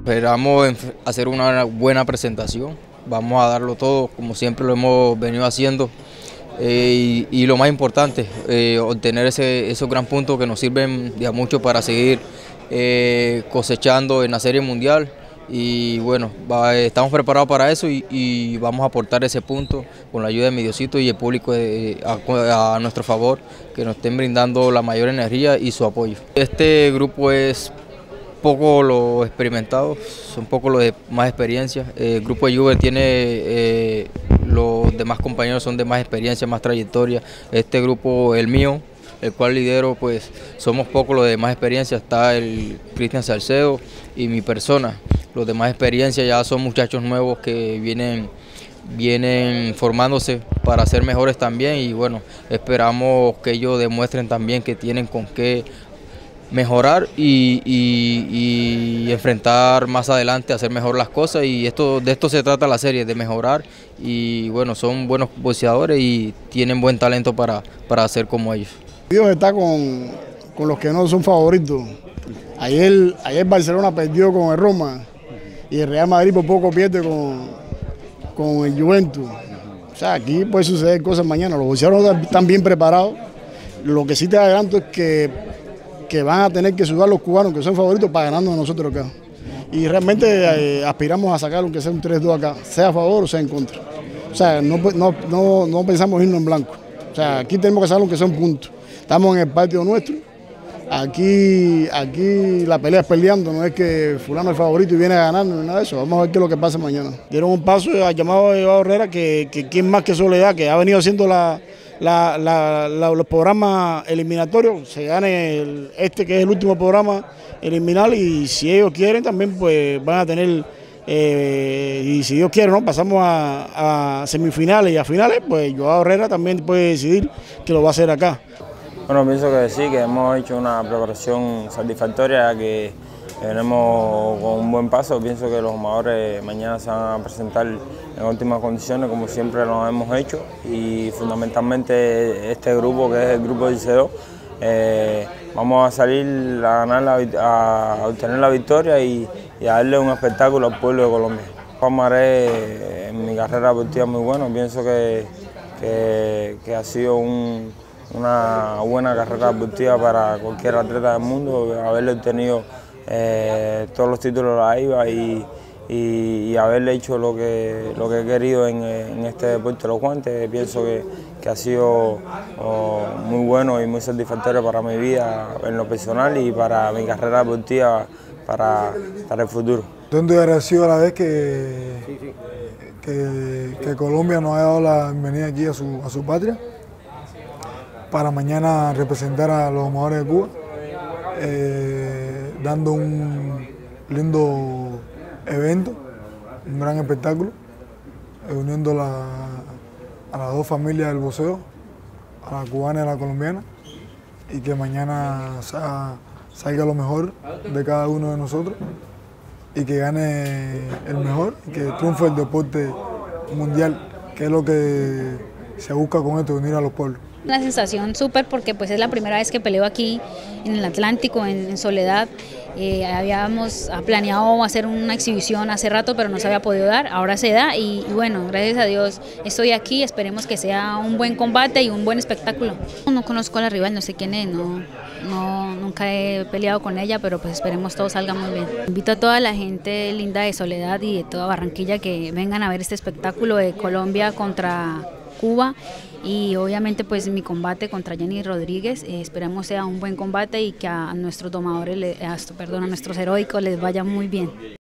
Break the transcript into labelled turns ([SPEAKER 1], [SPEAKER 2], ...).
[SPEAKER 1] Esperamos hacer una buena presentación, vamos a darlo todo como siempre lo hemos venido haciendo y lo más importante, obtener esos gran puntos que nos sirven de mucho para seguir cosechando en la Serie Mundial. Y bueno, estamos preparados para eso y vamos a aportar ese punto con la ayuda de mi Diosito y el público a nuestro favor, que nos estén brindando la mayor energía y su apoyo. Este grupo es poco los experimentados, son poco los de más experiencia. El grupo de Juve tiene, los demás compañeros son de más experiencia, más trayectoria. Este grupo, el mío, el cual lidero, pues somos pocos los de más experiencia. Está el Cristian Salcedo y mi persona. Los de más experiencia ya son muchachos nuevos que vienen formándose para ser mejores también, y bueno, esperamos que ellos demuestren también que tienen con qué mejorar y enfrentar más adelante, hacer mejor las cosas, y de esto se trata la serie, de mejorar. Y bueno, son buenos boxeadores y tienen buen talento para ser como ellos.
[SPEAKER 2] Dios está con los que no son favoritos. Ayer Barcelona perdió con el Roma y el Real Madrid por poco pierde con el Juventus. O sea, aquí puede suceder cosas mañana. Los boxeadores están bien preparados. Lo que sí te adelanto es que van a tener que sudar los cubanos, que son favoritos, para ganarnos a nosotros acá. Y realmente aspiramos a sacar aunque sea un 3-2 acá, sea a favor o sea en contra. O sea, no pensamos irnos en blanco. O sea, aquí tenemos que sacar aunque sea un punto. Estamos en el patio nuestro. Aquí la pelea es peleando, no es que fulano es el favorito y viene a ganar, ni nada de eso. Vamos a ver qué es lo que pasa mañana. Dieron un paso al llamado de Joao Herrera, que quién más que Soledad, que ha venido haciendo los programas eliminatorios, se gane que es el último programa eliminal, y si ellos quieren también pues van a tener, y si Dios quiere, ¿no?, pasamos a semifinales y a finales, pues Joao Herrera también puede decidir que lo va a hacer acá.
[SPEAKER 3] Bueno, pienso que sí, que hemos hecho una preparación satisfactoria, que venimos con un buen paso. Pienso que los jugadores mañana se van a presentar en óptimas condiciones, como siempre lo hemos hecho, y fundamentalmente este grupo, que es el grupo de ICO, vamos a salir a ganar, a obtener la victoria y a darle un espectáculo al pueblo de Colombia. Palmaré en mi carrera deportiva muy bueno. Pienso que ha sido una buena carrera deportiva para cualquier atleta del mundo, haberle obtenido todos los títulos de la AIBA y haberle hecho lo que he querido en este deporte de los guantes. Pienso que ha sido muy bueno y muy satisfactorio para mi vida en lo personal y para mi carrera deportiva para el futuro.
[SPEAKER 4] Estoy agradecido a la vez que Colombia nos haya dado la bienvenida aquí a su patria, para mañana representar a los jugadores de Cuba, dando un lindo evento, un gran espectáculo, uniendo a las dos familias del boxeo, a la cubana y a la colombiana, y que mañana salga lo mejor de cada uno de nosotros y que gane el mejor, y que triunfe el deporte mundial, que es lo que se busca con esto, unir a los pueblos.
[SPEAKER 5] Una sensación súper, porque pues es la primera vez que peleo aquí en el Atlántico, en Soledad. Habíamos planeado hacer una exhibición hace rato, pero no se había podido dar, ahora se da y bueno, gracias a Dios estoy aquí, esperemos que sea un buen combate y un buen espectáculo. No conozco a la rival, no sé quién es, nunca he peleado con ella, pero pues esperemos todo salga muy bien. Invito a toda la gente linda de Soledad y de toda Barranquilla que vengan a ver este espectáculo de Colombia contra Cuba, y obviamente pues mi combate contra Jenny Rodríguez, esperemos sea un buen combate y que a nuestros domadores, a nuestros heroicos les vaya muy bien.